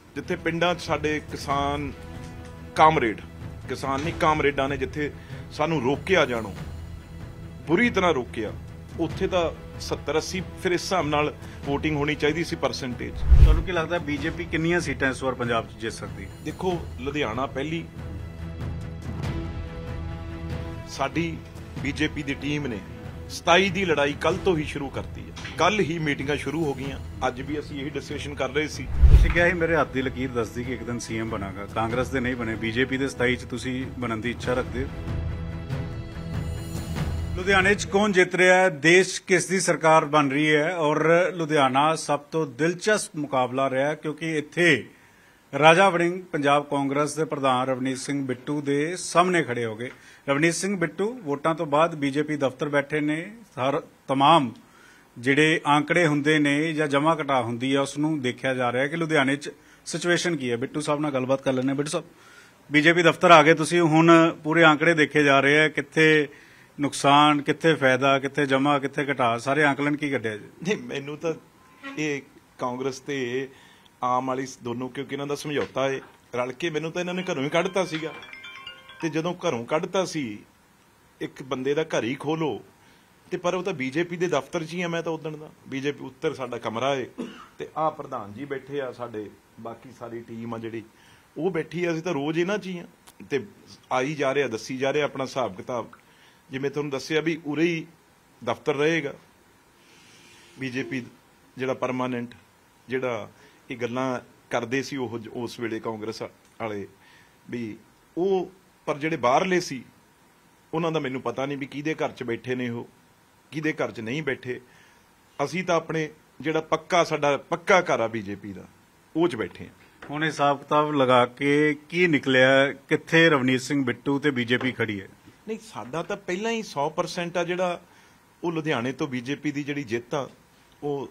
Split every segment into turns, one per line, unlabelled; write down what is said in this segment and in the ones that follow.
ਜਿੱਥੇ ਪਿੰਡਾਂ 'ਚ ਸਾਡੇ ਕਿਸਾਨ ਕਾਮਰੇਡ ਕਿਸਾਨ ਨਹੀਂ ਕਾਮਰੇਡਾਂ ਨੇ ਜਿੱਥੇ ਸਾਨੂੰ ਰੋਕਿਆ ਜਾਣੋ ਬੁਰੀ ਤਰ੍ਹਾਂ ਰੋਕਿਆ ਉੱਥੇ ਤਾਂ 70-80 ਫਿਰ ਇਸ ਹਿਸਾਬ ਨਾਲ ਵੋਟਿੰਗ ਹੋਣੀ ਚਾਹੀਦੀ ਸੀ ਪਰਸੈਂਟੇਜ।
ਤੁਹਾਨੂੰ ਕੀ ਲੱਗਦਾ ਬੀਜੇਪੀ ਕਿੰਨੀਆਂ ਸੀਟਾਂ ਇਸ ਵਾਰ ਪੰਜਾਬ 'ਚ ਜਿੱਤ ਸਕਦੀ?
ਦੇਖੋ ਲੁਧਿਆਣਾ ਪਹਿਲੀ ਸਾਡੀ ਬੀਜੇਪੀ ਦੀ ਟੀਮ ਨੇ 27 ਦੀ ਲੜਾਈ ਕੱਲ ਤੋਂ ਹੀ ਸ਼ੁਰੂ ਕਰਤੀ ਹੈ। ਕੱਲ ਹੀ ਮੀਟਿੰਗਾਂ ਸ਼ੁਰੂ ਹੋ ਗਈਆਂ। ਅੱਜ ਵੀ ਅਸੀਂ ਇਹੀ ਡਿਸਕਸ਼ਨ ਕਰ ਰਹੇ ਸੀ।
ਤੁਸੀਂ ਕਿਹਾ ਸੀ ਮੇਰੇ ਹੱਥ ਦੀ ਲਕੀਰ ਦੱਸਦੀ ਕਿ ਇੱਕ ਦਿਨ ਸੀਐਮ ਬਣਾਗਾ। ਕਾਂਗਰਸ ਦੇ ਨਹੀਂ ਬਣੇ, ਬੀਜੇਪੀ ਦੇ 27 'ਚ ਤੁਸੀਂ ਬਣਨ ਦੀ ਇੱਛਾ ਰੱਖਦੇ ਹੋ। ਲੁਧਿਆਣੇ 'ਚ ਕੌਣ ਜਿੱਤ ਰਿਹਾ ਹੈ, ਦੇਸ਼ ਕਿਸ ਦੀ ਸਰਕਾਰ ਬਣ ਰਹੀ ਹੈ ਔਰ ਲੁਧਿਆਣਾ ਸਭ ਤੋਂ ਦਿਲਚਸਪ ਮੁਕਾਬਲਾ ਰਿਹਾ ਕਿਉਂਕਿ ਇੱਥੇ ਰਾਜਾ ਵੜਿੰਗ ਪੰਜਾਬ ਕਾਂਗਰਸ ਦੇ ਪ੍ਰਧਾਨ ਰਵਨੀਤ ਸਿੰਘ ਬਿੱਟੂ ਦੇ ਸਾਹਮਣੇ ਖੜੇ ਹੋ ਗਏ। ਰਵਨੀਤ ਸਿੰਘ ਬਿੱਟੂ ਵੋਟਾਂ ਤੋਂ ਬਾਅਦ ਬੀਜੇਪੀ ਦਫ਼ਤਰ ਬੈਠੇ ਨੇ। ਤਮਾਮ ਜਿਹੜੇ ਆંકੜੇ ਹੁੰਦੇ ਨੇ ਜਾਂ ਜਮ੍ਹਾਂ ਘਟਾ ਹੁੰਦੀ ਹੈ ਉਸ ਨੂੰ ਦੇਖਿਆ ਜਾ ਰਿਹਾ ਹੈ ਕਿ ਲੁਧਿਆਣੇ 'ਚ ਸਿਚੁਏਸ਼ਨ ਕੀ ਹੈ। ਬਿੱਟੂ ਸਾਹਿਬ ਨਾਲ ਗੱਲਬਾਤ ਕਰ ਲੈਂਦੇ। ਬਿੱਟੂ ਸਾਹਿਬ, ਬੀਜੇਪੀ ਦਫ਼ਤਰ ਆ ਗਏ ਤੁਸੀਂ, ਹੁਣ ਪੂਰੇ ਆંકੜੇ ਦੇਖੇ ਜਾ ਰਹੇ ਆ, ਕਿੱਥੇ ਨੁਕਸਾਨ, ਕਿੱਥੇ ਫਾਇਦਾ, ਕਿੱਥੇ ਜਮ੍ਹਾਂ, ਕਿੱਥੇ ਘਟਾ, ਸਾਰੇ ਆਂਕਲਨ ਕੀ ਕੱਢਿਆ ਜੀ?
ਨਹੀਂ, ਮੈਨੂੰ ਤਾਂ ਇਹ ਕਾਂਗਰਸ ਤੇ ਆਮ ਵਾਲੀ ਦੋਨੋਂ, ਕਿਉਂਕਿ ਇਹਨਾਂ ਦਾ ਸਮਝੌਤਾ ਹੈ ਰਲ ਕੇ, ਮੈਨੂੰ ਤਾਂ ਇਹਨਾਂ ਨੇ ਘਰੋਂ ਹੀ ਕੱਢਤਾ ਸੀਗਾ। ਤੇ ਜਦੋਂ ਘਰੋਂ ਕੱਢਤਾ ਸੀ, ਇੱਕ ਬੰਦੇ ਦਾ ਘਰ ਹੀ ਖੋਲੋ ਤੇ ਪਰ ਉਹ ਤਾਂ ਬੀਜੇਪੀ ਦੇ ਦਫ਼ਤਰ 'ਚ ਹੀ ਆ। ਮੈਂ ਤਾਂ ਉਦਣ ਦਾ ਬੀਜੇਪੀ ਉੱਤਰ ਸਾਡਾ ਕਮਰਾ ਹੈ ਤੇ ਆਹ ਪ੍ਰਧਾਨ ਜੀ ਬੈਠੇ ਆ, ਸਾਡੇ ਬਾਕੀ ਸਾਰੀ ਟੀਮ ਆ ਜਿਹੜੀ ਉਹ ਬੈਠੀ ਆ। ਅਸੀਂ ਤਾਂ ਰੋਜ਼ ਇਹਨਾਂ 'ਚ ਹੀ ਆ ਤੇ ਆਈ ਜਾ ਰਿਹਾ, ਦੱਸੀ ਜਾ ਰਿਹਾ ਆਪਣਾ ਹਿਸਾਬ ਕਿਤਾਬ। ਜਿਵੇਂ ਤੁਹਾਨੂੰ ਦੱਸਿਆ ਵੀ ਉਰੇ ਹੀ ਦਫ਼ਤਰ ਰਹੇਗਾ ਬੀਜੇਪੀ ਜਿਹੜਾ ਪਰਮਾਨੈਂਟ, ਜਿਹੜਾ ਇਹ ਗੱਲਾਂ ਕਰਦੇ ਸੀ ਉਹ ਉਸ ਵੇਲੇ ਕਾਂਗਰਸ ਵਾਲੇ ਵੀ ਉਹ, ਪਰ ਜਿਹੜੇ ਬਾਹਰਲੇ ਸੀ ਉਹਨਾਂ ਦਾ ਮੈਨੂੰ ਪਤਾ ਨਹੀਂ ਵੀ ਕਿਹਦੇ ਘਰ 'ਚ ਬੈਠੇ ਨੇ, ਉਹ ਕਿਹਦੇ ਘਰ 'ਚ ਨਹੀਂ ਬੈਠੇ। ਅਸੀਂ ਤਾਂ ਆਪਣੇ ਜਿਹੜਾ ਸਾਡਾ ਪੱਕਾ ਘਰ ਆ ਬੀਜੇਪੀ ਦਾ, ਉਹ 'ਚ ਬੈਠੇ ਆ।
ਹੁਣ ਹਿਸਾਬ ਕਿਤਾਬ ਲਗਾ ਕੇ ਕੀ ਨਿਕਲਿਆ, ਕਿੱਥੇ ਰਵਨੀਤ ਸਿੰਘ ਬਿੱਟੂ ਤੇ ਬੀਜੇਪੀ ਖੜੀ ਹੈ?
ਨਹੀਂ, ਸਾਡਾ ਤਾਂ ਪਹਿਲਾਂ ਹੀ 100% ਆ ਜਿਹੜਾ ਉਹ ਲੁਧਿਆਣੇ ਤੋਂ ਬੀਜੇਪੀ ਦੀ ਜਿਹੜੀ ਜਿੱਤ ਆ, ਉਹ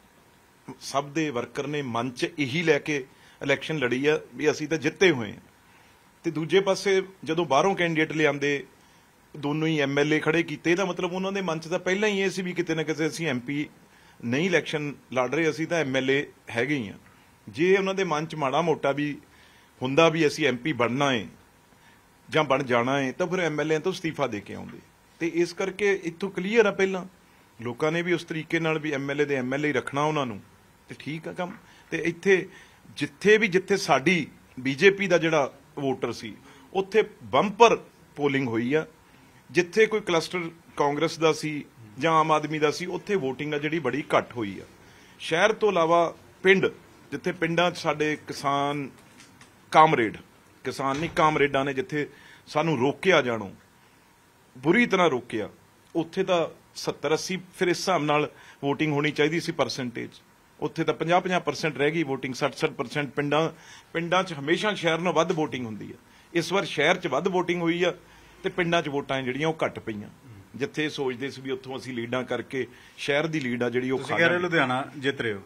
ਸਭ ਦੇ ਵਰਕਰ ਨੇ ਮਨ 'ਚ ਇਹੀ ਲੈ ਕੇ ਇਲੈਕਸ਼ਨ ਲੜੀ ਆ ਵੀ ਅਸੀਂ ਤਾਂ ਜਿੱਤੇ ਹੋਏ ਆ। ਤੇ ਦੂਜੇ ਪਾਸੇ ਜਦੋਂ ਬਾਹਰੋਂ ਕੈਂਡੀਡੇਟ ਲਿਆਂਦੇ, ਦੋਨੋਂ ਹੀ ਐਮਐਲਏ ਖੜੇ ਕੀਤੇ, ਇਹਦਾ ਮਤਲਬ ਉਹਨਾਂ ਦੇ ਮਨ 'ਚ ਤਾਂ ਪਹਿਲਾਂ ਹੀ ਇਹ ਸੀ ਵੀ ਕਿਤੇ ਨਾ ਕਿਤੇ ਅਸੀਂ ਐਮਪੀ ਨਹੀਂ ਇਲੈਕਸ਼ਨ ਲੜ ਰਹੇ, ਅਸੀਂ ਤਾਂ ਐਮਐਲਏ ਹੈਗੇ ਹੀ ਆ। ਜੇ ਉਹਨਾਂ ਦੇ ਮਨ 'ਚ ਮਾੜਾ ਮੋਟਾ ਵੀ ਹੁੰਦਾ ਵੀ ਅਸੀਂ ਐਮਪੀ ਬਣਨਾ ਹੈ ਜਾਂ ਬਣ ਜਾਣਾ ਹੈ ਤਾਂ ਫਿਰ ਐਮਐਲਏ ਤੋਂ ਅਸਤੀਫਾ ਦੇ ਕੇ ਆਉਂਦੇ। ਤੇ ਇਸ ਕਰਕੇ ਇੱਥੋਂ ਕਲੀਅਰ ਆ, ਪਹਿਲਾਂ ਲੋਕਾਂ ਨੇ ਵੀ ਉਸ ਤਰੀਕੇ ਨਾਲ ਵੀ ਐਮਐਲਏ ਦੇ ਐਮਐਲਏ ਰੱਖਣਾ ਉਹਨਾਂ ਨੂੰ, ਤੇ ਠੀਕ ਆ ਕੰਮ। ਤੇ ਇੱਥੇ ਜਿੱਥੇ ਸਾਡੀ ਬੀਜੇਪੀ ਦਾ ਜਿਹੜਾ ਵੋਟਰ ਸੀ ਉੱਥੇ ਬੰਪਰ ਪੋਲਿੰਗ ਹੋਈ ਆ। ਜਿੱਥੇ ਕੋਈ ਕਲਸਟਰ ਕਾਂਗਰਸ ਦਾ ਸੀ ਜਾਂ ਆਮ ਆਦਮੀ ਦਾ ਸੀ, ਉੱਥੇ ਵੋਟਿੰਗ ਆ ਜਿਹੜੀ ਬੜੀ ਘੱਟ ਹੋਈ ਆ। ਸ਼ਹਿਰ ਤੋਂ ਇਲਾਵਾ ਪਿੰਡ, ਜਿੱਥੇ ਪਿੰਡਾਂ 'ਚ ਸਾਡੇ ਕਿਸਾਨ ਕਿਸਾਨ ਨਹੀਂ ਕਾਮਰੇਡਾਂ ਨੇ ਜਿੱਥੇ ਸਾਨੂੰ ਰੋਕਿਆ ਜਾਣੋ ਬੁਰੀ ਤਰ੍ਹਾਂ ਰੋਕਿਆ, ਉੱਥੇ ਤਾਂ 70-80 ਫਿਰ ਇਸ ਹਿਸਾਬ ਨਾਲ ਵੋਟਿੰਗ ਹੋਣੀ ਚਾਹੀਦੀ ਸੀ ਪਰਸੈਂਟੇਜ। ਉੱਥੇ ਤਾਂ 50-50% ਰਹਿ ਗਈ ਵੋਟਿੰਗ। 60% ਪਿੰਡਾਂ 'ਚ ਹਮੇਸ਼ਾ ਸ਼ਹਿਰ ਨਾਲੋਂ ਵੱਧ ਵੋਟਿੰਗ ਹੁੰਦੀ ਆ। ਇਸ ਵਾਰ ਸ਼ਹਿਰ 'ਚ ਵੱਧ ਵੋਟਿੰਗ ਹੋਈ ਆ ਤੇ ਪਿੰਡਾਂ 'ਚ ਵੋਟਾਂ ਜਿਹੜੀਆਂ ਉਹ ਘੱਟ ਪਈਆਂ। ਜਿੱਥੇ ਸੋਚਦੇ ਸੀ ਵੀ ਉੱਥੋਂ ਅਸੀਂ ਲੀਡਾਂ ਕਰਕੇ ਸ਼ਹਿਰ ਦੀ ਲੀਡ ਆ ਜਿਹੜੀ ਉਹ
ਤੁਸੀਂ ਕਹਿ ਰਹੇ ਲੁਧਿਆਣਾ ਜਿੱਤ ਰਹੇ ਹੋ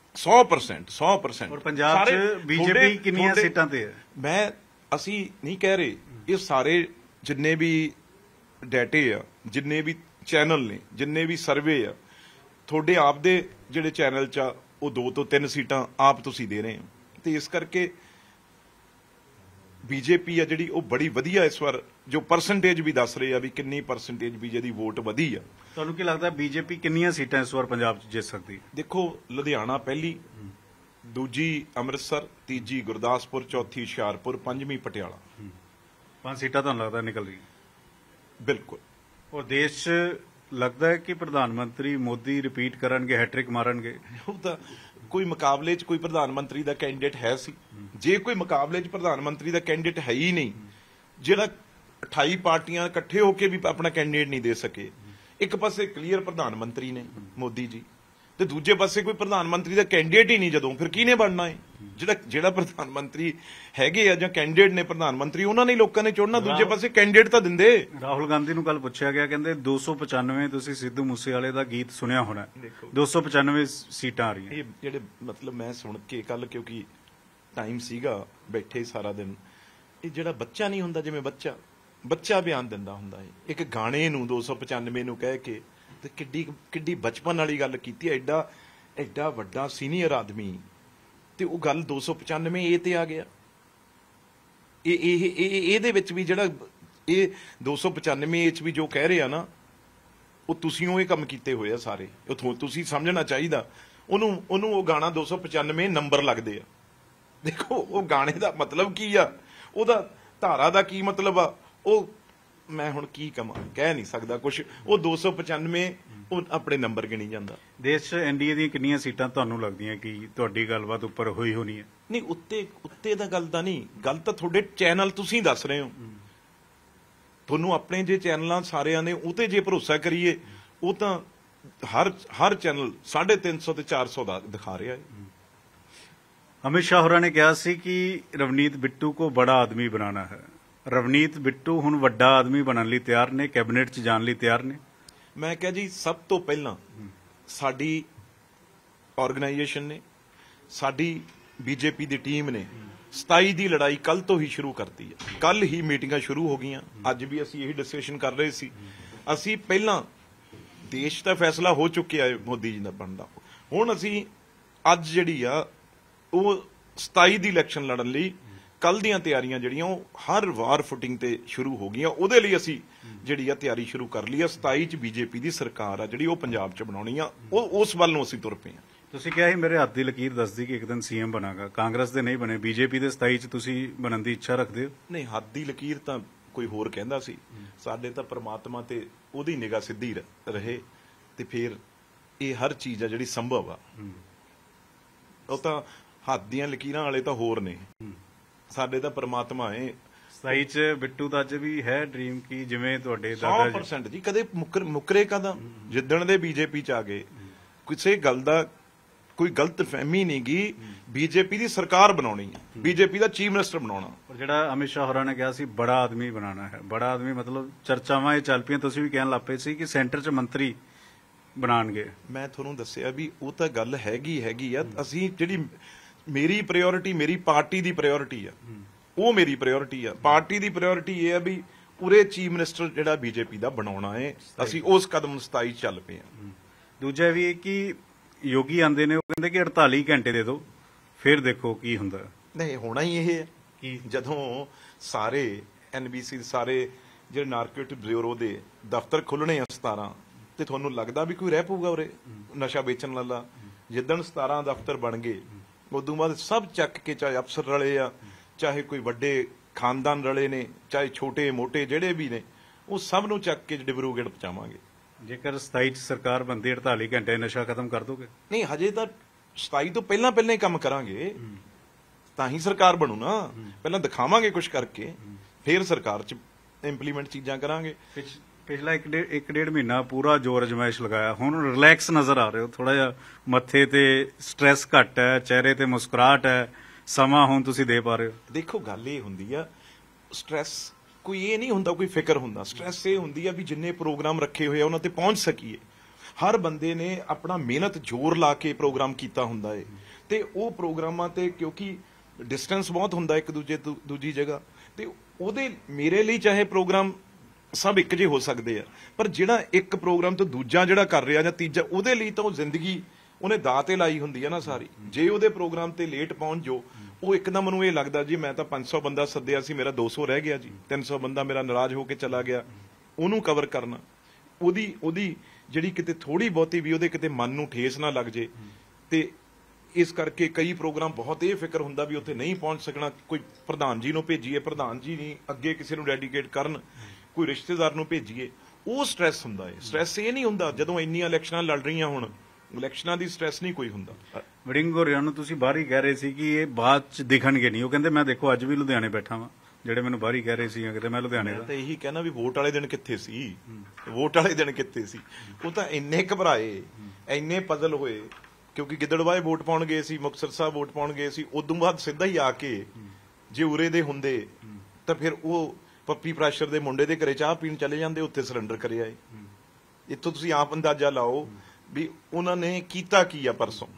100%।
ਔਰ ਪੰਜਾਬ 'ਚ ਬੀਜੇਪੀ ਕਿੰਨੀਆਂ ਸੀਟਾਂ ਤੇ ਹੈ? ਅਸੀਂ ਨਹੀਂ ਕਹਿ ਰਹੇ, ਇਹ ਸਾਰੇ ਜਿੰਨੇ ਵੀ ਡਾਟੇ ਆ, ਜਿੰਨੇ ਵੀ ਚੈਨਲ ਨੇ, ਜਿੰਨੇ ਵੀ ਸਰਵੇ ਆ, ਤੁਹਾਡੇ ਆਪ ਦੇ ਜਿਹੜੇ ਚੈਨਲ 'ਚ ਆ ਉਹ 2 ਤੋਂ 3 ਸੀਟਾਂ ਆਪ ਤੁਸੀਂ ਦੇ ਰਹੇ ਹੋ। ਤੇ ਇਸ ਕਰਕੇ ਬੀਜੇਪੀ ਆ ਜਿਹੜੀ ਉਹ ਬੜੀ ਵਧੀਆ ਇਸ ਵਾਰ, ਜੋ ਪਰਸੈਂਟੇਜ ਵੀ ਦੱਸ ਰਹੇ ਆ ਵੀ ਕਿੰਨੀ ਪਰਸੈਂਟੇਜ ਬੀਜੇਪੀ ਦੀ ਵੋਟ ਵਧੀ ਆ। ਤੁਹਾਨੂੰ ਕੀ ਲੱਗਦਾ ਬੀਜੇਪੀ ਕਿੰਨੀਆਂ ਸੀਟਾਂ ਇਸ ਵਾਰ ਪੰਜਾਬ 'ਚ ਜਿੱਤ ਸਕਦੀ?
ਦੇਖੋ ਲੁਧਿਆਣਾ ਪਹਿਲੀ, ਦੂਜੀ ਅੰਮ੍ਰਿਤਸਰ, ਤੀਜੀ ਗੁਰਦਾਸਪੁਰ, ਚੌਥੀ ਹੁਸ਼ਿਆਰਪੁਰ, ਪੰਜਵੀਂ ਪਟਿਆਲਾ। 5 ਸੀਟਾਂ ਤੁਹਾਨੂੰ ਲੱਗਦਾ ਨਿਕਲ ਰਹੀ? ਬਿਲਕੁਲ।
ਔਰ ਦੇਸ਼ 'ਚ ਲੱਗਦਾ ਹੈ ਕਿ ਪ੍ਰਧਾਨ ਮੰਤਰੀ ਮੋਦੀ ਰਿਪੀਟ ਕਰਨਗੇ, ਹੈਟ੍ਰਿਕ ਮਾਰਨਗੇ?
ਉਹ ਤਾਂ ਕੋਈ ਮੁਕਾਬਲੇ 'ਚ ਕੋਈ ਪ੍ਰਧਾਨ ਮੰਤਰੀ ਦਾ ਕੈਂਡੀਡੇਟ ਹੈ ਸੀ? ਜੇ ਕੋਈ ਮੁਕਾਬਲੇ 'ਚ ਪ੍ਰਧਾਨ ਮੰਤਰੀ ਦਾ ਕੈਂਡੀਡੇਟ ਹੈ ਹੀ ਨਹੀਂ, ਜਿਹੜਾ 28 ਪਾਰਟੀਆਂ ਇਕੱਠੇ ਹੋ ਕੇ ਵੀ ਆਪਣਾ ਕੈਂਡੀਡੇਟ ਨਹੀਂ ਦੇ ਸਕੇ। ਇੱਕ ਪਾਸੇ ਕਲੀਅਰ ਪ੍ਰਧਾਨ ਮੰਤਰੀ ਨੇ ਮੋਦੀ ਜੀ, ਤੇ ਦੂਜੇ ਪਾਸੇ ਕੋਈ ਪ੍ਰਧਾਨ ਮੰਤਰੀ ਦਾ ਕੈਂਡੀਡੇਟ ਹੀ ਨਹੀਂ, ਜਦੋਂ ਫਿਰ ਕਿਹਨੇ ਬਣਨਾ ਹੈ? ਜਿਹੜਾ ਪ੍ਰਧਾਨ ਮੰਤਰੀ ਹੈਗੇ ਆ ਜਾਂ ਕੈਂਡੀਡੇਟ ਨੇ ਪ੍ਰਧਾਨ ਮੰਤਰੀ, ਉਹਨਾਂ ਨੇ ਲੋਕਾਂ ਨੇ ਚੁਣਨਾ। ਦੂਜੇ ਪਾਸੇ ਕੈਂਡੀਡੇਟ ਤਾਂ ਦਿੰਦੇ।
ਰਾਹੁਲ ਗਾਂਧੀ ਨੂੰ ਕੱਲ ਪੁੱਛਿਆ ਗਿਆ, ਕਹਿੰਦੇ 295, ਤੁਸੀਂ ਸਿੱਧੂ ਮੂਸੇਵਾਲੇ ਦਾ ਗੀਤ ਸੁਣਿਆ ਹੋਣਾ, 295 ਸੀਟਾਂ ਆ ਰਹੀਆਂ।
ਇਹ ਜਿਹੜੇ ਮਤਲਬ ਮੈਂ ਸੁਣ ਕੇ ਕੱਲ, ਕਿਉਂਕਿ ਟਾਈਮ ਸੀਗਾ ਬੈਠੇ ਸਾਰਾ ਦਿਨ, ਇਹ ਜਿਹੜਾ ਬੱਚਾ ਨਹੀਂ ਹੁੰਦਾ, ਜਿਵੇਂ ਬੱਚਾ ਬਿਆਨ ਦਿੰਦਾ ਹੁੰਦਾ ਹੈ ਇੱਕ ਗਾਣੇ ਨੂੰ 295 ਨੂੰ ਕਹਿ ਕੇ, ਤੇ ਕਿੱਡੀ ਬਚਪਨ ਵਾਲੀ ਗੱਲ ਕੀਤੀ। ਐਡਾ ਵੱਡਾ ਸੀਨੀਅਰ ਆਦਮੀ ਤੇ ਉਹ ਗੱਲ 295 ਏ ਤੇ ਆ ਗਿਆ। ਇਹਦੇ ਵਿੱਚ ਵੀ ਜਿਹੜਾ ਇਹ 295 ਏ 'ਚ ਵੀ ਜੋ ਕਹਿ ਰਹੇ ਆ ਨਾ, ਉਹ ਤੁਸੀਂ ਉਹ ਇਹ ਕੰਮ ਕੀਤੇ ਹੋਏ ਆ ਸਾਰੇ। ਉਹ ਤੁਸੀਂ ਸਮਝਣਾ ਚਾਹੀਦਾ ਉਹਨੂੰ ਉਹ ਗਾਣਾ 295 ਨੰਬਰ ਲੱਗਦੇ ਆ। ਦੇਖੋ ਉਹ ਗਾਣੇ ਦਾ ਮਤਲਬ ਕੀ ਆ, ਉਹਦਾ ਧਾਰਾ ਦਾ ਕੀ ਮਤਲਬ ਆ, ਉਹ ਮੈਂ ਹੁਣ ਕੀ ਕਵਾਂ, ਕਹਿ ਨਹੀਂ ਸਕਦਾ ਕੁਝ। ਉਹ 295 ਉਹ ਆਪਣੇ ਨੰਬਰ ਗਿਣੀ ਜਾਂਦਾ।
ਦੇਸ਼ 'ਚ ਐਨਡੀਏ ਦੀਆਂ ਕਿੰਨੀਆਂ ਸੀਟਾਂ ਤੁਹਾਨੂੰ ਲੱਗਦੀਆਂ ਕਿ ਤੁਹਾਡੀ ਗੱਲਬਾਤ ਉੱਪਰ ਹੋਈ ਹੋਣੀ ਹੈ?
ਨਹੀਂ, ਉੱਤੇ ਦਾ ਗੱਲ ਤਾਂ ਨਹੀਂ, ਗੱਲ ਤਾਂ ਤੁਹਾਡੇ ਚੈਨਲ ਤੁਸੀਂ ਦੱਸ ਰਹੇ ਹੋ। ਤੁਹਾਨੂੰ ਆਪਣੇ ਜੇ ਚੈਨਲਾਂ ਸਾਰਿਆਂ ਨੇ ਉਹ ਤੇ ਜੇ ਭਰੋਸਾ ਕਰੀਏ, ਉਹ ਤਾਂ ਹਰ ਚੈਨਲ 350 ਤੇ 400 ਦਾ ਦਿਖਾ ਰਿਹਾ ਹੈ।
अमित शाह होरां ने कहा सी कि रवनीत बिट्टू को बड़ा आदमी बनाना है। रवनीत बिट्टू हुण वड्डा आदमी बनने लई तैयार ने, कैबिनेट च जाण लई तैयार ने।
मैं कहा जी, सब तो पहला साडी ऑर्गेनाइजेशन ने, साडी बीजेपी दी टीम ने 27 ਦੀ ਲੜਾਈ ਕੱਲ ਤੋਂ ਹੀ ਸ਼ੁਰੂ ਕਰਤੀ ਹੈ। ਕੱਲ ਹੀ ਮੀਟਿੰਗਾਂ ਸ਼ੁਰੂ ਹੋ ਗਈਆਂ। ਅੱਜ ਵੀ ਅਸੀਂ ਇਹੀ ਡਿਸਕਸ਼ਨ ਕਰ ਰਹੇ ਸੀ। ਅਸੀਂ ਪਹਿਲਾਂ ਦੇਸ਼ ਦਾ ਫੈਸਲਾ ਹੋ ਚੁੱਕਿਆ ਹੈ ਮੋਦੀ ਜੀ ਦਾ ਬਣਦਾ। ਹੁਣ ਅਸੀਂ ਅੱਜ ਜਿਹੜੀ ਆ ਉਹ 27 ਦੀ ਇਲੈਕਸ਼ਨ ਲੜਨ ਲਈ ਕੱਲ ਦੀਆਂ ਤਿਆਰੀਆਂ ਜਿਹੜੀਆਂ ਉਹ ਹਰ ਵਾਰ ਫੁੱਟਿੰਗ ਤੇ ਸ਼ੁਰੂ ਹੋ ਗਈਆਂ। ਉਹਦੇ ਲਈ ਅਸੀਂ ਜਿਹੜੀ ਆ ਤਿਆਰੀ ਸ਼ੁਰੂ ਕਰ ਲਈ ਆ। 27 ਚ ਬੀਜੇਪੀ ਦੀ ਸਰਕਾਰ ਆ ਜਿਹੜੀ ਉਹ ਪੰਜਾਬ ਚ ਬਣਾਉਣੀ ਆ, ਉਹ ਉਸ ਵੱਲ ਨੂੰ ਅਸੀਂ ਤੁਰ ਪਏ ਆ।
ਤੁਸੀਂ ਕਿਹਾ ਸੀ ਮੇਰੇ ਹੱਥ ਦੀ ਲਕੀਰ ਦੱਸਦੀ ਕਿ ਇੱਕ ਦਿਨ ਸੀਐਮ ਬਣਾਗਾ, ਕਾਂਗਰਸ ਦੇ ਨਹੀਂ ਬਣੇ, ਬੀਜੇਪੀ ਦੇ 27 ਚ ਤੁਸੀਂ ਬਣਨ ਦੀ ਇੱਛਾ ਰੱਖਦੇ ਹੋ?
ਨਹੀਂ, ਹੱਥ ਦੀ ਲਕੀਰ ਤਾਂ ਕੋਈ ਹੋਰ ਕਹਿੰਦਾ ਸੀ। ਸਾਡੇ ਤਾਂ ਪ੍ਰਮਾਤਮਾ ਤੇ ਉਹਦੀ ਨਿਗਾਹ ਸਿੱਧੀ ਰਹੇ ਤੇ ਫਿਰ ਇਹ ਹਰ ਚੀਜ਼ ਆ ਜਿਹੜੀ ਸੰਭਵ ਆ। ਉਹ ਤਾਂ ਹੱਥ ਦੀਆਂ ਲਕੀਰਾਂ ਵਾਲੇ ਤਾਂ ਹੋਰ ਨੇ, ਸਾਡੇ ਤਾਂ ਪ੍ਰਮਾਤਮਾ ਹੈ।
27 ਚ ਬਿੱਟੂ ਦਾ ਅੱਜ ਵੀ ਹੈ ਡ੍ਰੀਮ ਕੀ ਜਿਵੇਂ ਤੁਹਾਡੇ ਦਾਦਾ
100% ਜੀ, ਕਦੇ ਮੁਕਰੇ ਕਦਾਂ। ਜਿੱਦਣ ਦੇ ਬੀਜੇਪੀ ਚ ਆ ਗਏ, ਕਿਸੇ ਗੱਲ ਦਾ ਕੋਈ ਗਲਤ ਫਹਿਮੀ ਨਹੀਂ ਗੀ। ਬੀਜੇਪੀ ਦੀ ਸਰਕਾਰ ਬਣਾਉਣੀ ਹੈ, ਬੀਜੇਪੀ ਦਾ ਚੀਫ ਮਿਨਿਸਟਰ ਬਣਾਉਣਾ।
ਪਰ ਜਿਹੜਾ ਅਮਿਤ ਸ਼ਾਹ ਹੋਰਾਂ ਨੇ ਕਿਹਾ ਸੀ ਬੜਾ ਆਦਮੀ ਬਣਾਉਣਾ ਹੈ, ਬੜਾ ਆਦਮੀ ਮਤਲਬ ਚਰਚਾਵਾਂ ਇਹ ਚੱਲ ਪਈਆਂ, ਤੁਸੀਂ ਵੀ ਕਹਿਣ ਲੱਗ ਪਏ ਸੀ ਕਿ ਸੈਂਟਰ 'ਚ ਮੰਤਰੀ ਬਣਾਉਣਗੇ।
ਮੈਂ ਤੁਹਾਨੂੰ ਦੱਸਿਆ ਵੀ ਉਹ ਤਾਂ ਗੱਲ ਹੈਗੀ ਆ। ਅਸੀਂ ਜਿਹੜੀ ਮੇਰੀ ਪ੍ਰਾਇੋਰਟੀ, ਮੇਰੀ ਪਾਰਟੀ ਦੀ ਪ੍ਰਾਇੋਰਟੀ ਆ, ਉਹ ਮੇਰੀ ਪ੍ਰਾਇੋਰਟੀ ਆ। ਪਾਰਟੀ ਦੀ ਪ੍ਰਾਇੋਰਟੀ ਇਹ ਆ ਵੀ ਪੂਰੇ ਚੀਫ ਮਿਨਿਸਟਰ ਜਿਹੜਾ ਬੀਜੇਪੀ ਦਾ ਬਣਾਉਣਾ ਹੈ। ਅਸੀਂ ਉਸ ਕਦਮ 27 ਚੱਲ ਪਏ ਆ।
ਦੂਜਾ ਵੀ ਇਹ ਕਿ ਯੋਗੀ ਆਂਦੇ ਨੇ, ਉਹ ਕਹਿੰਦੇ ਕਿ 48 ਘੰਟੇ ਦੇ ਦਿਓ, ਫਿਰ ਦੇਖੋ ਕੀ ਹੁੰਦਾ।
ਨਹੀਂ, ਹੋਣਾ ਹੀ ਇਹ ਹੈ ਕਿ ਜਦੋਂ ਸਾਰੇ NBC ਸਾਰੇ ਜਿਹੜੇ ਨਾਰਕੋਟਿਕ ਬਿਊਰੋ ਦੇ ਦਫ਼ਤਰ ਖੁੱਲਣੇ ਆ 17, ਤੇ ਤੁਹਾਨੂੰ ਲੱਗਦਾ ਵੀ ਕੋਈ ਰਹਿ ਪਊਗਾ ਉਰੇ ਨਸ਼ਾ ਵੇਚਣ ਵਾਲਾ? ਜਿੱਦਣ 17 ਦਫ਼ਤਰ ਬਣ ਗਏ, ਉਦੋਂ ਬਾਅਦ ਸਭ ਚੱਕ ਕੇ, ਚਾਹੇ ਅਫਸਰ ਰਲੇ ਆ, ਚਾਹੇ ਕੋਈ ਵੱਡੇ ਖਾਨਦਾਨ ਰਲੇ ਨੇ, ਚਾਹੇ ਛੋਟੇ ਮੋਟੇ ਜਿਹੜੇ ਵੀ ਨੇ, ਉਹ ਸਭ ਨੂੰ ਚੱਕ ਕੇ ਡਿਬਰੂਗੜ੍ਹ ਪਹੁੰਚਾਵਾਂਗੇ।
ਜੇਕਰ 27 ਚ ਸਰਕਾਰ ਬੰਦੀ 48 ਘੰਟੇ ਨਸ਼ਾ ਖਤਮ ਕਰ ਦੋਗੇ?
ਨਹੀਂ, ਹਜੇ ਤਾਂ 27 ਤੋਂ ਪਹਿਲਾਂ ਹੀ ਕੰਮ ਕਰਾਂਗੇ, ਤਾਂ ਹੀ ਸਰਕਾਰ ਬਣੂ ਨਾ। ਪਹਿਲਾਂ ਦਿਖਾਵਾਂਗੇ ਕੁਝ ਕਰਕੇ, ਫਿਰ ਸਰਕਾਰ ਚ ਇੰਪਲੀਮੈਂਟ ਚੀਜ਼ਾਂ ਕਰਾਂਗੇ।
ਪਿਛਲਾ ਇੱਕ ਡੇਢ ਮਹੀਨਾ ਪੂਰਾ ਜ਼ੋਰ ਅਜਮਾਇਸ਼ ਲਗਾਇਆ, ਹੁਣ ਰਿਲੈਕਸ ਨਜ਼ਰ ਆ ਰਹੇ ਹੋ, ਥੋੜਾ ਜਿਹਾ ਮੱਥੇ ਤੇ ਸਟ੍ਰੈਸ ਘੱਟ ਹੈ, ਚਿਹਰੇ ਤੇ ਮੁਸਕਰਾਹਟ ਹੈ, ਸਮਾਂ ਹੁਣ ਤੁਸੀਂ ਦੇ ਪਾ ਰਹੇ ਹੋ? ਦੇਖੋ, ਗੱਲ ਇਹ ਹੁੰਦੀ ਆ, ਸਟ੍ਰੈਸ ਕੋਈ ਇਹ ਨਹੀਂ ਹੁੰਦਾ, ਕੋਈ ਫਿਕਰ ਹੁੰਦਾ। ਸਟ੍ਰੈਸ ਇਹ ਹੁੰਦੀ ਆ ਵੀ ਜਿੰਨੇ ਪ੍ਰੋਗਰਾਮ ਰੱਖੇ ਹੋਏ ਆ ਉਹਨਾਂ ਤੇ ਪਹੁੰਚ ਸਕੀਏ। ਹਰ ਬੰਦੇ ਨੇ ਆਪਣਾ ਮਿਹਨਤ ਜ਼ੋਰ ਲਾ ਕੇ ਪ੍ਰੋਗਰਾਮ ਕੀਤਾ ਹੁੰਦਾ ਏ, ਤੇ ਉਹ ਪ੍ਰੋਗਰਾਮਾਂ ਤੇ ਕਿਉਂਕਿ ਡਿਸਟੈਂਸ ਬਹੁਤ ਹੁੰਦਾ ਇੱਕ ਦੂਜੇ ਤੋਂ ਦੂਜੀ ਜਗ੍ਹਾ, ਤੇ ਉਹਦੇ ਮੇਰੇ ਲਈ ਚਾਹੇ ਪ੍ਰੋਗਰਾਮ ਸਭ ਇੱਕ ਜਿਹੇ ਹੋ ਸਕਦੇ ਆ, ਪਰ ਜਿਹੜਾ ਇੱਕ ਪ੍ਰੋਗਰਾਮ ਤੋਂ ਦੂਜਾ ਜਿਹੜਾ ਕਰ ਰਿਹਾ ਜਾਂ ਤੀਜਾ, ਉਹਦੇ ਲਈ ਤਾਂ ਉਹ ਜ਼ਿੰਦਗੀ ਉਹਨੇ ਦਾਅ ਤੇ ਲਾਈ ਹੁੰਦੀ ਆ ਨਾ ਸਾਰੀ। ਜੇ ਉਹਦੇ ਪ੍ਰੋਗਰਾਮ ਤੇ ਲੇਟ ਪਹੁੰਚ ਜੋ, ਉਹ ਇੱਕਦਮ ਨੂੰ ਇਹ ਲੱਗਦਾ ਜੀ ਮੈਂ ਤਾਂ 500 ਬੰਦਾ ਸੱਦਿਆ ਸੀ, ਮੇਰਾ 200 ਰਹਿ ਗਿਆ ਜੀ, 300 ਬੰਦਾ ਮੇਰਾ ਨਾਰਾਜ਼ ਹੋ ਕੇ ਚਲਾ ਗਿਆ। ਉਹਨੂੰ ਕਵਰ ਕਰਨਾ, ਉਹਦੀ ਜਿਹੜੀ ਕਿਤੇ ਥੋੜੀ ਬਹੁਤੀ ਵੀ ਉਹਦੇ ਕਿਤੇ ਮਨ ਨੂੰ ਠੇਸ ਨਾ ਲੱਗ ਜੇ, ਤੇ ਇਸ ਕਰਕੇ ਕਈ ਪ੍ਰੋਗਰਾਮ ਬਹੁਤ ਇਹ ਫਿਕਰ ਹੁੰਦਾ ਵੀ ਉੱਥੇ ਨਹੀਂ ਪਹੁੰਚ ਸਕਣਾ। ਕੋਈ ਪ੍ਰਧਾਨ ਜੀ ਨੂੰ ਭੇਜੀਏ, ਪ੍ਰਧਾਨ ਜੀ ਨਹੀਂ ਅੱਗੇ ਕਿਸੇ ਨੂੰ ਡੈਡੀਕੇਟ ਕਰਨ, ਕੋਈ ਰਿਸ਼ਤੇਦਾਰ ਨੂੰ ਭੇਜੀਏ, ਉਹ ਸਟ੍ਰੈਸ ਹੁੰਦਾ ਹੈ। ਸਟ੍ਰੈਸ ਇਹ ਨਹੀਂ ਹੁੰਦਾ ਜਦੋਂ ਇੰਨੀਆਂ ਇਲੈਕਸ਼ਨਾਂ ਲੜ ਰਹੀਆਂ, ਹੁਣ ਇਲੈਕਸ਼ਨਾਂ ਦੀ ਸਟ੍ਰੈਸ ਨਹੀਂ ਕੋਈ ਹੁੰਦਾ। ਵੜਿੰਗ ਹੋਰਾਂ ਨੂੰ ਤੁਸੀਂ ਬਾਹਰ ਹੀ ਕਹਿ ਰਹੇ ਸੀ ਕਿ ਇਹ ਬਾਅਦ ਚ ਦਿਖਣਗੇ ਨਹੀਂ, ਉਹ ਕਹਿੰਦੇ ਮੈਂ ਦੇਖੋ ਅੱਜ ਵੀ ਲੁਧਿਆਣੇ ਬੈਠਾ ਵਾਂ, ਜਿਹੜੇ ਮੈਨੂੰ ਬਾਹਰ ਹੀ ਕਹਿ ਰਹੇ ਸੀ ਕਿਤੇ ਮੈਂ ਲੁਧਿਆਣੇ ਦਾ।
ਤਾਂ ਇਹੀ ਕਹਿਣਾ ਵੀ ਵੋਟ ਵਾਲੇ ਦਿਨ ਕਿੱਥੇ ਸੀ, ਵੋਟ ਵਾਲੇ ਦਿਨ ਕਿੱਥੇ ਸੀ? ਉਹ ਤਾਂ ਇੰਨੇ ਘਬਰਾਏ, ਇੰਨੇ ਪਜ਼ਲ ਹੋਏ, ਕਿਉਂਕਿ ਗਿੱਦੜਬਾਹੇ ਵੋਟ ਪਾਉਣ ਗਏ ਸੀ, ਮੁਕਤਸਰ ਸਾਹਿਬ ਵੋਟ ਪਾਉਣ ਗਏ ਸੀ, ਉਦੋਂ ਬਾਅਦ ਸਿੱਧਾ ਹੀ ਆ ਕੇ ਜੇ ਉਰੇ ਦੇ ਹੁੰਦੇ ਤਾਂ ਫਿਰ ਉਹ ਪੱਪੀ ਪ੍ਰਾਸ਼ਰ ਦੇ ਮੁੰਡੇ ਦੇ ਘਰੇ ਚਾਹ ਪੀਣ ਚਲੇ ਜਾਂਦੇ, ਉੱਥੇ ਸਰੈਂਡਰ ਕਰਿਆ ਏ। ਇੱਥੋਂ ਤੁਸੀਂ ਆਪ ਅੰਦਾਜ਼ਾ ਲਾਓ ਵੀ ਉਹਨਾਂ ਨੇ ਕੀਤਾ ਕੀ ਆ। ਪਰਸੋਂ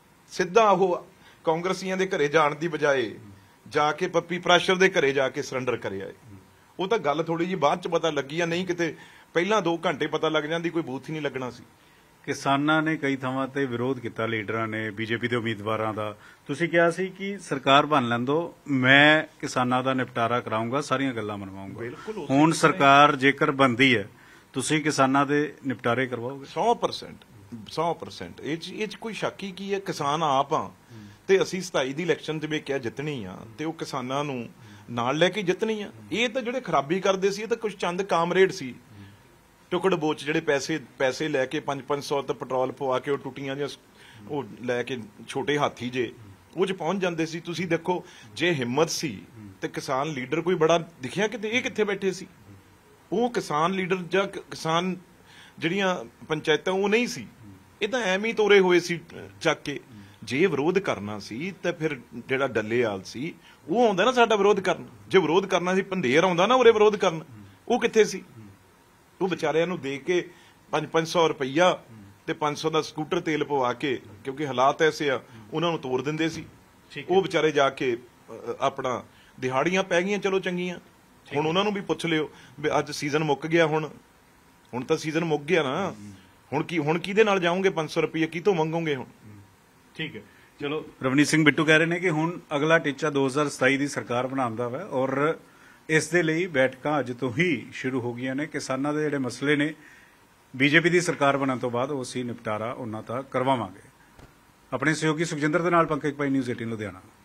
ਸਿੱਧਾ ਉਹ ਕਾਂਗਰਸੀਆਂ ਦੇ ਘਰੇ ਜਾਣ ਦੀ ਬਜਾਏ ਜਾ ਕੇ ਪੱਪੀ ਪ੍ਰਾਸ਼ਰ ਦੇ ਘਰੇ ਜਾ ਕੇ ਸਰੈਂਡਰ ਕਰਿਆ ਏ। ਉਹ ਤਾਂ ਗੱਲ ਥੋੜੀ ਜਿਹੀ ਬਾਅਦ ਚ ਪਤਾ ਲੱਗੀ ਆ, ਨਹੀਂ ਕਿਤੇ ਪਹਿਲਾਂ 2 ਘੰਟੇ ਪਤਾ ਲੱਗ ਜਾਂਦੀ, ਕੋਈ ਬੂਥ ਹੀ ਨਹੀਂ ਲੱਗਣਾ ਸੀ।
ਕਿਸਾਨਾਂ ਨੇ ਕਈ ਥਾਵਾਂ ਤੇ ਵਿਰੋਧ ਕੀਤਾ, ਲੀਡਰਾਂ ਨੇ, ਬੀਜੇਪੀ ਦੇ ਉਮੀਦਵਾਰਾਂ ਦਾ। ਤੁਸੀਂ ਕਿਹਾ ਸੀ ਕਿ ਸਰਕਾਰ ਬਣ ਲੈਣ ਦਿਓ, ਮੈਂ ਕਿਸਾਨਾਂ ਦਾ ਨਿਪਟਾਰਾ ਕਰਾਊਂਗਾ, ਸਾਰੀਆਂ ਗੱਲਾਂ ਮਨਵਾਊਂਗਾ।
ਬਿਲਕੁਲ
ਹੁਣ ਸਰਕਾਰ ਜੇਕਰ ਬਣਦੀ ਹੈ, ਤੁਸੀਂ ਕਿਸਾਨਾਂ ਦੇ ਨਿਪਟਾਰੇ ਕਰਵਾਓਗੇ?
100% ਇਹ 'ਚ ਕੋਈ ਸ਼ੱਕ ਹੀ ਕੀ ਹੈ। ਕਿਸਾਨ ਆਪ ਆ ਤੇ ਅਸੀਂ 27 ਦੀ ਇਲੈਕਸ਼ਨ 'ਚ ਵੀ ਕਿਹਾ ਜਿੱਤਣੀ ਆ, ਤੇ ਉਹ ਕਿਸਾਨਾਂ ਨੂੰ ਨਾਲ ਲੈ ਕੇ ਜਿੱਤਣੀ ਆ। ਇਹ ਤਾਂ ਜਿਹੜੇ ਖਰਾਬੀ ਕਰਦੇ ਸੀ, ਇਹ ਤਾਂ ਕੁਝ ਚੰਦ ਕਾਮਰੇਡ ਸੀ, ਟੁਕੜ ਬੋਚ, ਜਿਹੜੇ ਪੈਸੇ ਲੈ ਕੇ 500 ਤੇ ਪੈਟਰੋਲ ਪਵਾ ਕੇ ਉਹ ਟੁੱਟੀਆਂ ਜਾਂ ਉਹ ਲੈ ਕੇ ਛੋਟੇ ਹਾਥੀ ਜੇ ਉਹ 'ਚ ਪਹੁੰਚ ਜਾਂਦੇ ਸੀ। ਤੁਸੀਂ ਦੇਖੋ, ਜੇ ਹਿੰਮਤ ਸੀ ਤੇ ਕਿਸਾਨ ਲੀਡਰ ਕੋਈ ਬੜਾ ਦਿਖਿਆ ਕਿਤੇ, ਇਹ ਕਿੱਥੇ ਬੈਠੇ ਸੀ? ਉਹ ਕਿਸਾਨ ਲੀਡਰ ਜਾਂ ਕਿਸਾਨ ਜਿਹੜੀਆਂ ਪੰਚਾਇਤਾਂ ਉਹ ਨਹੀਂ ਸੀ, ਇਹ ਤਾਂ ਐਵੇਂ ਹੀ ਤੋਰੇ ਹੋਏ ਸੀ ਚੱਕ ਕੇ। ਜੇ ਵਿਰੋਧ ਕਰਨਾ ਸੀ ਤਾਂ ਫਿਰ ਜਿਹੜਾ ਡੱਲੇਵਾਲ ਸੀ ਉਹ ਆਉਂਦਾ ਨਾ ਸਾਡਾ ਵਿਰੋਧ ਕਰਨ। ਜੇ ਵਿਰੋਧ ਕਰਨਾ ਸੀ, ਪੰਧੇਰ ਆਉਂਦਾ ਨਾ ਉਰੇ ਵਿਰੋਧ ਕਰਨ, ਉਹ ਕਿੱਥੇ ਸੀ? ਉਹ ਵਿਚਾਰਿਆਂ ਨੂੰ ਦੇ ਕੇ 500 ਰੁਪਈਆ ਤੇ 500 ਦਾ ਸਕੂਟਰ ਤੇਲ ਪਵਾ ਕੇ, ਕਿਉਂਕਿ ਹਾਲਾਤ ਐਸੇ ਆ, ਉਹਨਾਂ ਨੂੰ ਤੋੜ ਦਿੰਦੇ ਸੀ। ਉਹ ਵਿਚਾਰੇ ਜਾ ਕੇ ਆਪਣਾ ਦਿਹਾੜੀਆਂ ਪੈ ਗਈਆਂ, ਚਲੋ ਚੰਗੀਆਂ। ਹੁਣ ਉਹਨਾਂ ਨੂੰ ਵੀ ਪੁੱਛ ਲਿਓ ਵੀ ਅੱਜ ਸੀਜ਼ਨ ਮੁੱਕ ਗਿਆ, ਹੁਣ ਤਾਂ ਸੀਜ਼ਨ ਮੁੱਕ ਗਿਆ ਨਾ, ਹੁਣ ਕਿਹਦੇ ਨਾਲ ਜਾਓਗੇ? 500 ਰੁਪਈਆ ਕਿਤੋਂ ਮੰਗੋਗੇ ਹੁਣ?
ਠੀਕ ਹੈ, ਚਲੋ। ਰਵਨੀਤ ਸਿੰਘ ਬਿੱਟੂ ਕਹਿ ਰਹੇ ਨੇ ਕਿ ਹੁਣ ਅਗਲਾ ਟੀਚਾ 2027 ਦੀ ਸਰਕਾਰ ਬਣਾਉਣ ਦਾ ਵਾ, ਔਰ ਇਸ ਦੇ ਲਈ ਬੈਠਕਾਂ ਅੱਜ ਤੋਂ ਹੀ ਸ਼ੁਰੂ ਹੋ ਗਈਆਂ ਨੇ। ਕਿਸਾਨਾਂ ਦੇ ਜਿਹੜੇ ਮਸਲੇ ਨੇ ਬੀਜੇਪੀ ਦੀ ਸਰਕਾਰ ਬਣਨ ਤੋਂ ਬਾਅਦ ਉਹ ਅਸੀਂ ਨਿਪਟਾਰਾ ਉਹਨਾਂ ਦਾ ਕਰਵਾਵਾਂਗੇ। ਆਪਣੇ ਸਹਿਯੋਗੀ ਸੁਖਜਿੰਦਰ ਦੇ ਨਾਲ ਪੰਕਜ ਭਾਈ, ਨਿਊਜ਼ 18 ਲੁਧਿਆਣਾ।